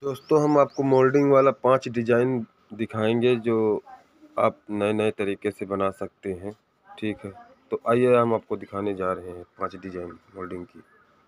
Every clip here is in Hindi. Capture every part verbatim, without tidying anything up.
दोस्तों हम आपको मोल्डिंग वाला पांच डिजाइन दिखाएंगे जो आप नए नए तरीके से बना सकते हैं। ठीक है, तो आइए हम आपको दिखाने जा रहे हैं पांच डिजाइन मोल्डिंग की।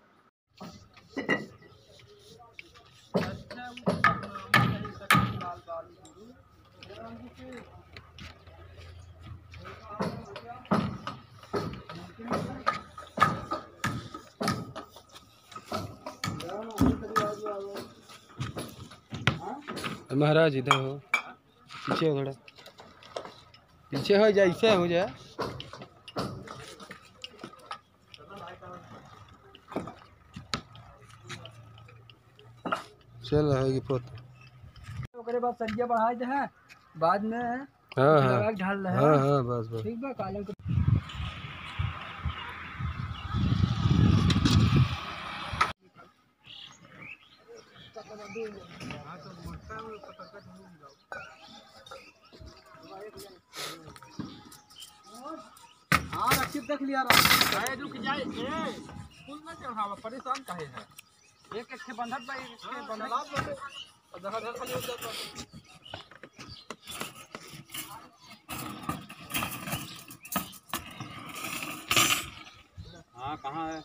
महाराज इधर हो, पीछे हो, थोड़ा पीछे हो जाए, ऐसे हो जाए। चल रहा है ओकरे बाद सरिया बढ़ाए दे हैं, बाद में हाँ हाँ लगा के ढाल रहे हाँ हैं। हाँ बस बस ठीक बा कालम के हाँ रक्षित देख लिया रहा रुक जाए ए फूल में चढ़ावा परेशान काहे है। एक एक के बंधत भाई इसके बंधत दहा दहा खाली हो जाता। हाँ कहाँ है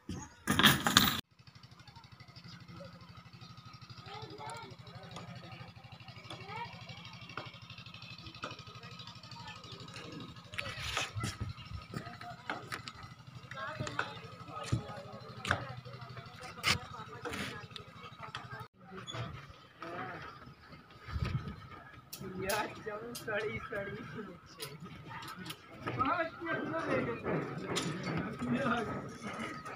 यार जब सड़ी सड़ी हाँ